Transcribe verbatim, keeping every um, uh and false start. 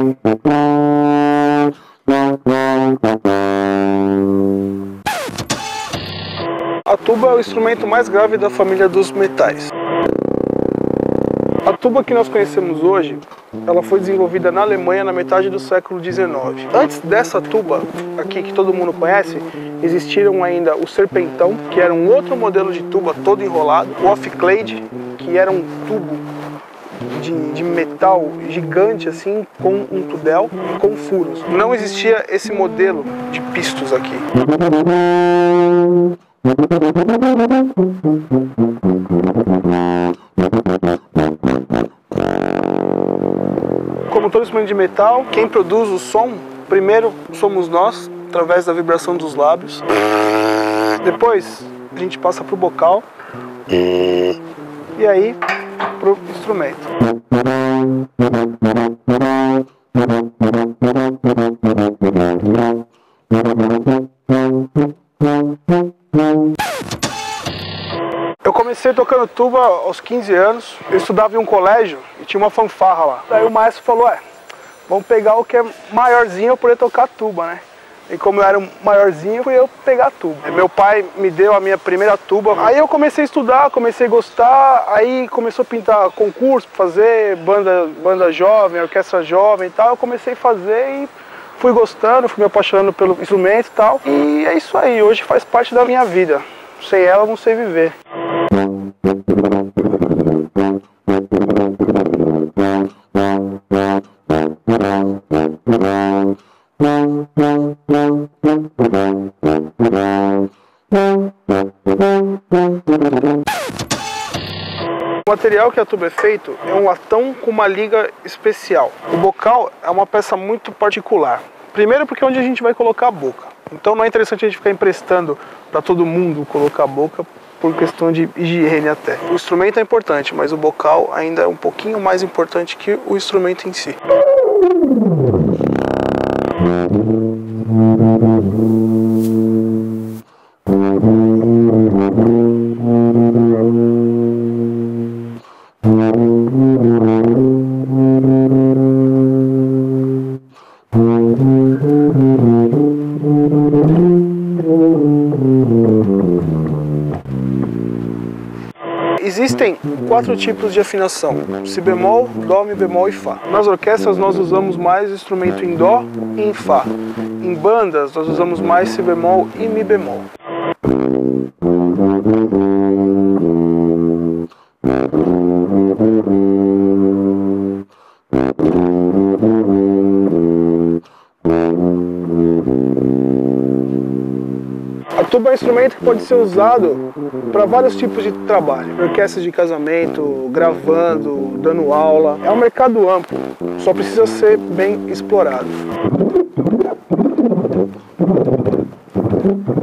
A tuba é o instrumento mais grave da família dos metais. A tuba que nós conhecemos hoje, ela foi desenvolvida na Alemanha na metade do século dezenove. Antes dessa tuba aqui que todo mundo conhece, existiram ainda o serpentão, que era um outro modelo de tuba todo enrolado, o off-clade, que era um tubo de, de metal gigante assim, com um tudel e com furos. Não existia esse modelo de pistos aqui. Como todo instrumento de metal, quem produz o som, primeiro somos nós, através da vibração dos lábios. Depois a gente passa para o bocal e aí para o instrumento. Eu comecei tocando tuba aos quinze anos, eu estudava em um colégio e tinha uma fanfarra lá. Daí o maestro falou, é, vamos pegar o que é maiorzinho para poder tocar tuba, né? E como eu era maiorzinho, fui eu pegar a tuba. Meu pai me deu a minha primeira tuba, aí eu comecei a estudar, comecei a gostar, aí começou a pintar concurso, fazer banda, banda jovem, orquestra jovem e tal, eu comecei a fazer e fui gostando, fui me apaixonando pelo instrumento e tal. E é isso aí, hoje faz parte da minha vida. Sem ela, não sei viver. O material que a tuba é feito é um latão com uma liga especial. O bocal é uma peça muito particular. Primeiro porque é onde a gente vai colocar a boca. Então não é interessante a gente ficar emprestando para todo mundo colocar a boca por questão de higiene até. O instrumento é importante, mas o bocal ainda é um pouquinho mais importante que o instrumento em si. Existem quatro tipos de afinação: si bemol, dó, mi bemol e fá. Nas orquestras nós usamos mais o instrumento em dó e em fá. Em bandas nós usamos mais si bemol e mi bemol. A tuba é um instrumento que pode ser usado para vários tipos de trabalho. Orquestras de casamento, gravando, dando aula. É um mercado amplo, só precisa ser bem explorado.